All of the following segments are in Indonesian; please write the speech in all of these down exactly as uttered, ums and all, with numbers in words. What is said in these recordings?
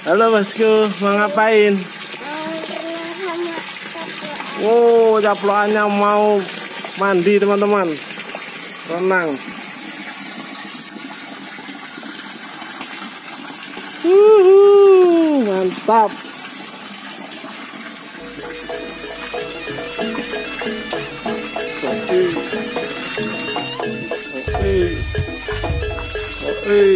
Halo bosku, mau ngapain? Wow, caplokannya mau mandi teman-teman. Renang. Wuhu, mantap. Oke. Oke. Oke.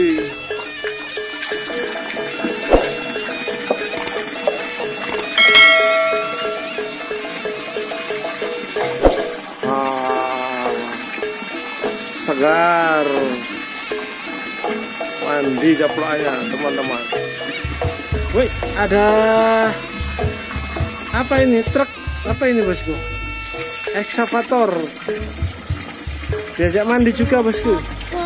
Segar mandi caplokannya teman-teman. Wih, ada apa ini, truk apa ini bosku? Ekskavator diajak mandi juga bosku.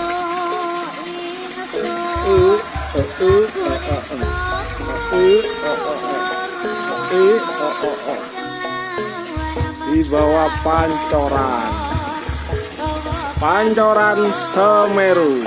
Di bawah pancoran Pancoran Semeru.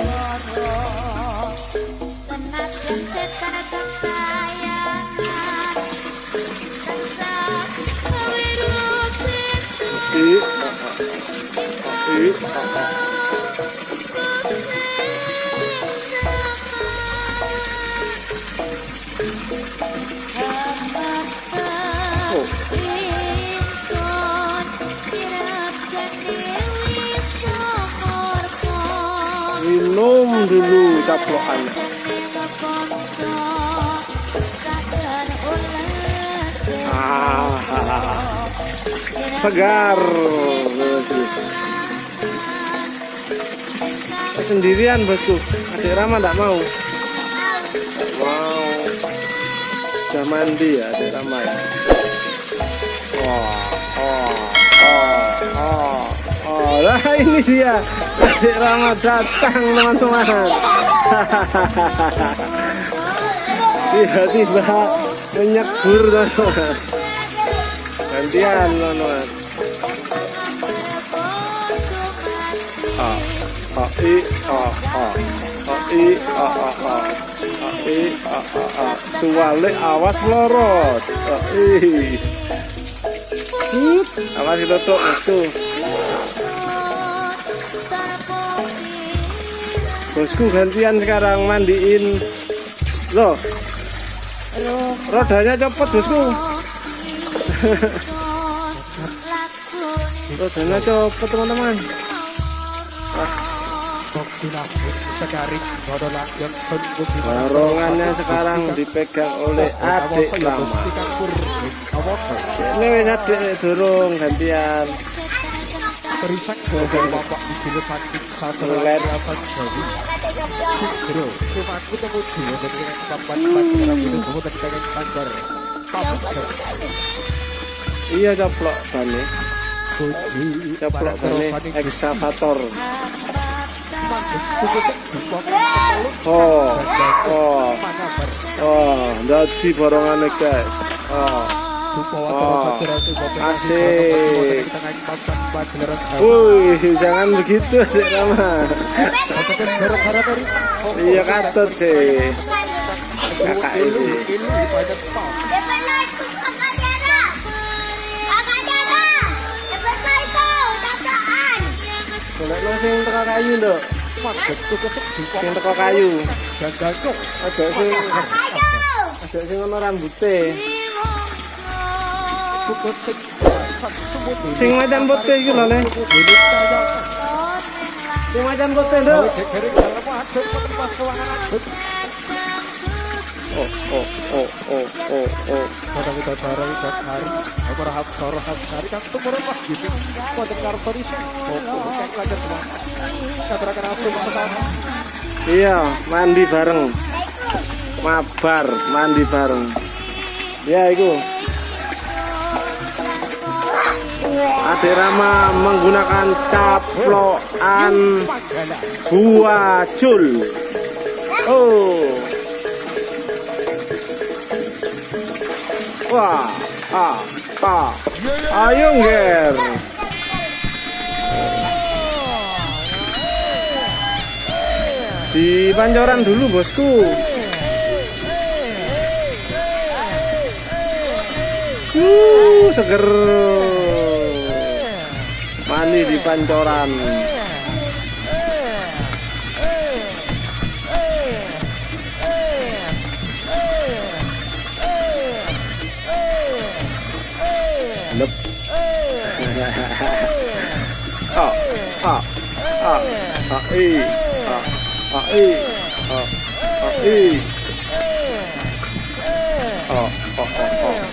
Minum dulu caplokannya. Ah, segar. Sendirian bosku, adik Rama enggak mau. Wow, udah mandi ya adik Rama ya. Wah, oh, oh, oh, oh, lah ini dia adik Rama datang teman-teman. Tiba-tiba menyebur teman-teman. Gantian teman-teman. Ah, ah, i, ah, ah, ah, i, ah, ah, ah, ah, i, ah, ah, ah. Suwale awas melorot. Ah, i. Uh, awas ditutup bosku. Bosku gantian sekarang mandiin. Loh, rodanya copot bosku. Rodanya copot teman-teman. Barongannya sekarang dipegang oleh adik Rama. Ini wis adik dorong gantian. Terisak dari bapak di sini sakit satu lagi apa jadi bro aku temu dia dari tempat tempat dalam hidup kamu tadi pengen sanggar iya caplok bane caplok bane ekskavator. Oh oh oh dadi barongane guys. Oh oh asik. Wih, jangan begitu adik Rama. Iya katut sih kakak ini. Golekno sing teko kayu nduk. Sing teko kayu. Aja sing aja sing ono rambute. Sing macan putih iki lho, Le. Sing macan putih, Nduk. Oh, oh, oh, oh, oh, oh. Kadang kita bareng sak hari. Apa rahap sorahap hari kan tumur pas gitu. Wonten kartoni sing oh, cek lanjut semua. Katuraken apa pertama? Iya, mandi bareng. Mabar, mandi bareng. Ya, iku. Adik Rama menggunakan caplokan buah jul. Oh, wah, ah, ah, ayo nger. Di Pancoran dulu bosku. Uh, seger. Mandi di pancoran. Lep. Ah, ah, ah, ah, eh, ah, ah, eh, ah, ah, eh, ah, ah, ah, ah.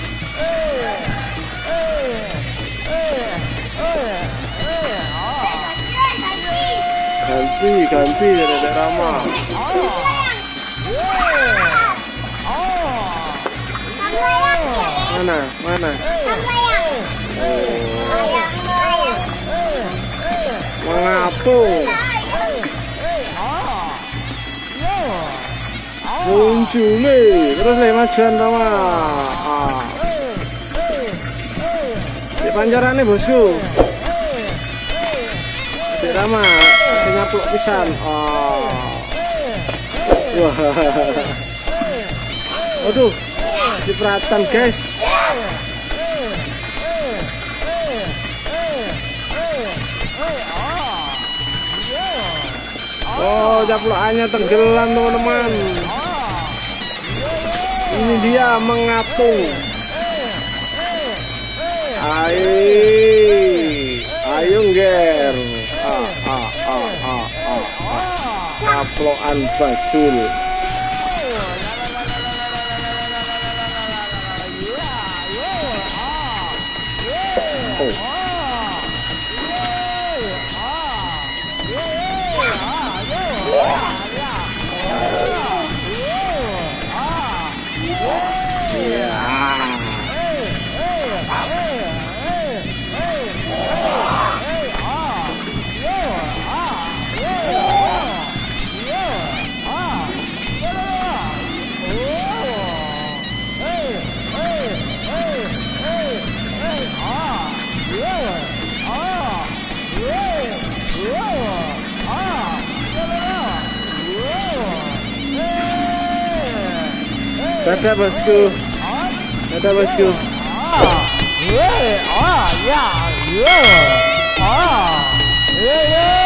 Ganti, ganti, Dedek Rama. Mana, mana? Mengapung. Munculi, terus le majuan Rama. Ah. Di pancarane bosku. Dedek Rama, nyaplok pisan. Oh. Wah. Waduh, cipratan guys. Oh, caplokannya tenggelam teman-teman. Ini dia mengapung. Ayo, ayo ger. Ah, ah, ah, ah, ah, ah. Caplokan bajul. Oh. Dadah bosku, dadah bosku. Ah, yeah, ah, yeah, yeah, ah, yeah, yeah.